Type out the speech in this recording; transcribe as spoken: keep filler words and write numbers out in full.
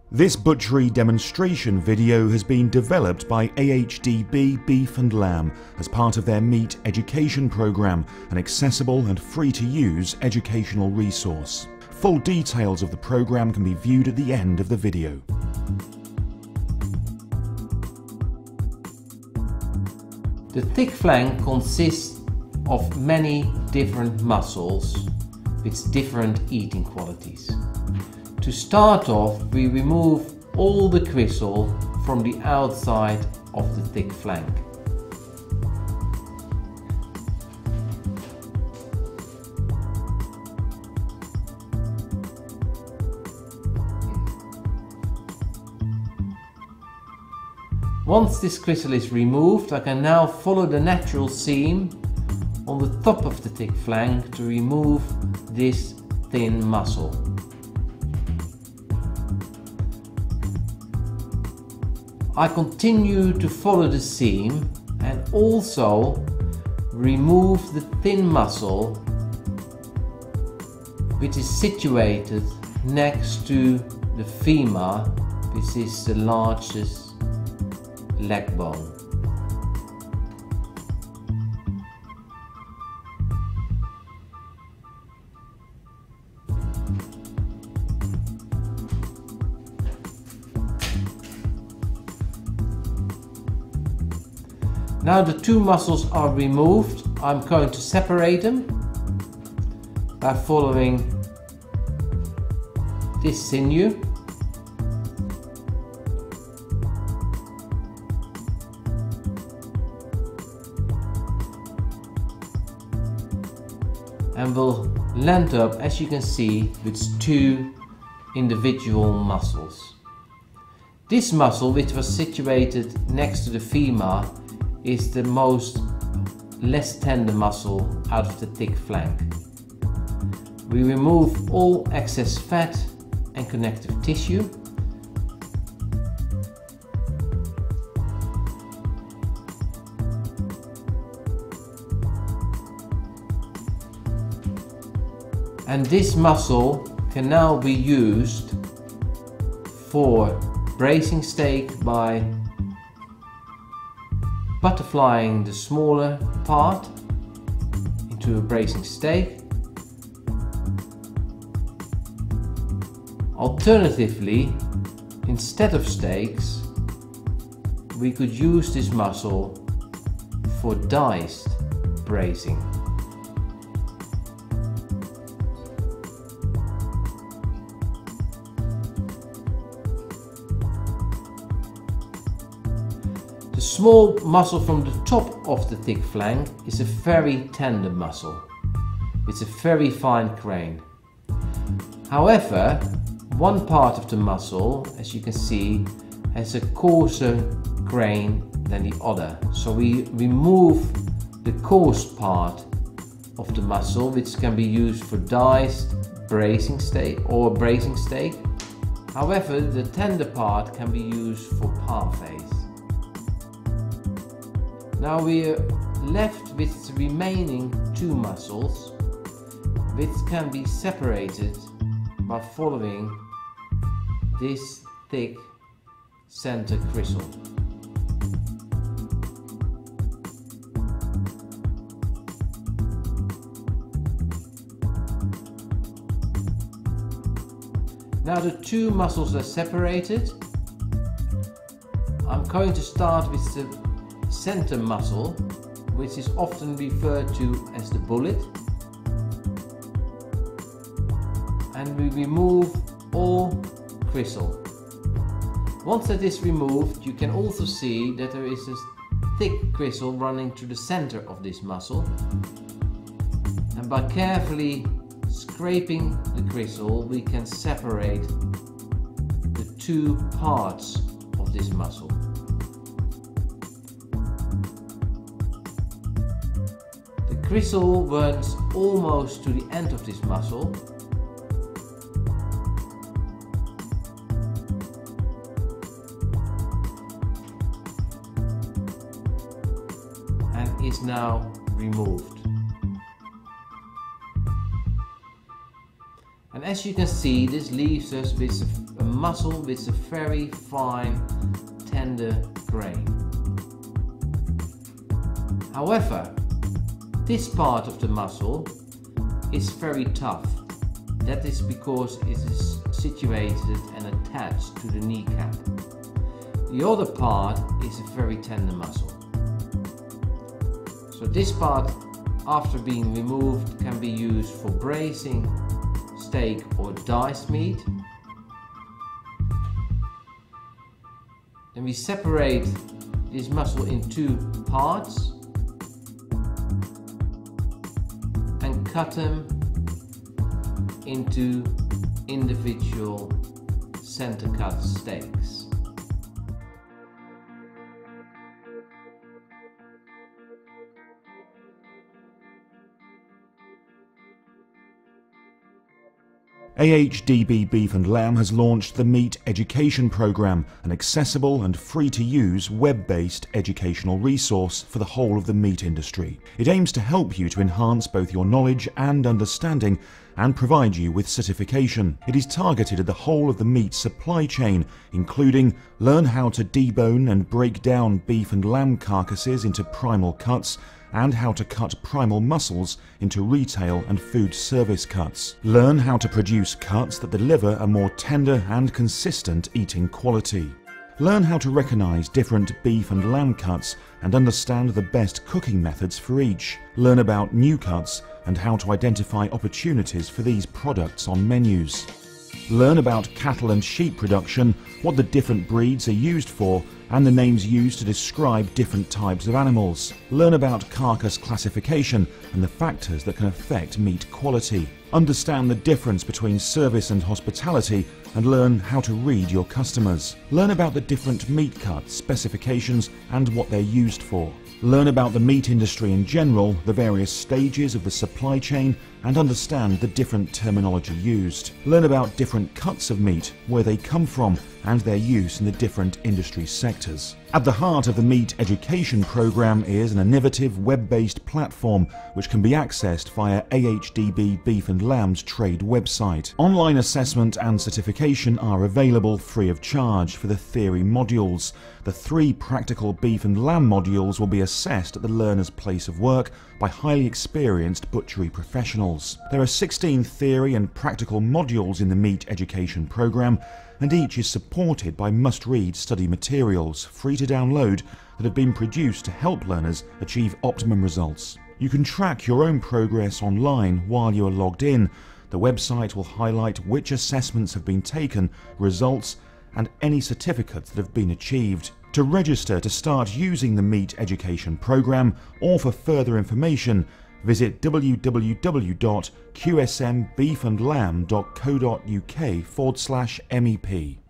This butchery demonstration video has been developed by A H D B Beef and Lamb as part of their meat education program, an accessible and free-to-use educational resource. Full details of the program can be viewed at the end of the video. The thick flank consists of many different muscles with different eating qualities. To start off, we remove all the gristle from the outside of the thick flank. Once this gristle is removed, I can now follow the natural seam on the top of the thick flank to remove this thin muscle. I continue to follow the seam and also remove the thin muscle which is situated next to the femur, which is the largest leg bone. Now the two muscles are removed, I'm going to separate them by following this sinew. And will land up, as you can see, with two individual muscles. This muscle, which was situated next to the femur, is the most less tender muscle out of the thick flank. We remove all excess fat and connective tissue. And this muscle can now be used for bracing steak by butterflying the smaller part into a bracing steak. Alternatively, instead of steaks, we could use this muscle for diced bracing. The small muscle from the top of the thick flank is a very tender muscle. It's a very fine grain. However, one part of the muscle, as you can see, has a coarser grain than the other. So we remove the coarse part of the muscle, which can be used for diced bracing steak or bracing steak. However, the tender part can be used for parfaits. Now we are left with the remaining two muscles, which can be separated by following this thick center gristle. Now the two muscles are separated. I'm going to start with the center muscle, which is often referred to as the bullet, and we remove all gristle. Once that is removed, you can also see that there is a thick gristle running to the center of this muscle, and by carefully scraping the gristle we can separate the two parts of this muscle. The gristle runs almost to the end of this muscle, and is now removed. And as you can see, this leaves us with a, a muscle with a very fine, tender grain. However, this part of the muscle is very tough. That is because it is situated and attached to the kneecap. The other part is a very tender muscle. So this part, after being removed, can be used for braising steak or diced meat. Then we separate this muscle in two parts and cut them into individual center cut steaks. A H D B Beef and Lamb has launched the Meat Education Programme, an accessible and free-to-use web-based educational resource for the whole of the meat industry. It aims to help you to enhance both your knowledge and understanding and provide you with certification. It is targeted at the whole of the meat supply chain, including learn how to debone and break down beef and lamb carcasses into primal cuts, and how to cut primal muscles into retail and food service cuts. Learn how to produce cuts that deliver a more tender and consistent eating quality. Learn how to recognize different beef and lamb cuts and understand the best cooking methods for each. Learn about new cuts and how to identify opportunities for these products on menus. Learn about cattle and sheep production, what the different breeds are used for, and the names used to describe different types of animals. Learn about carcass classification and the factors that can affect meat quality. Understand the difference between service and hospitality and learn how to read your customers. Learn about the different meat cuts, specifications, and what they're used for. Learn about the meat industry in general, the various stages of the supply chain, and understand the different terminology used. Learn about different cuts of meat, where they come from, and their use in the different industry sectors. At the heart of the Meat Education Programme is an innovative web-based platform which can be accessed via A H D B Beef and Lamb's trade website. Online assessment and certification are available free of charge for the theory modules. The three practical beef and lamb modules will be assessed at the learner's place of work by highly experienced butchery professionals. There are sixteen theory and practical modules in the Meat Education Programme, and each is supported by must-read study materials, free to download, that have been produced to help learners achieve optimum results. You can track your own progress online while you are logged in. The website will highlight which assessments have been taken, results, and any certificates that have been achieved. To register to start using the Meat Education Programme, or for further information, visit w w w dot q s m beef and lamb dot co dot u k forward slash M E P.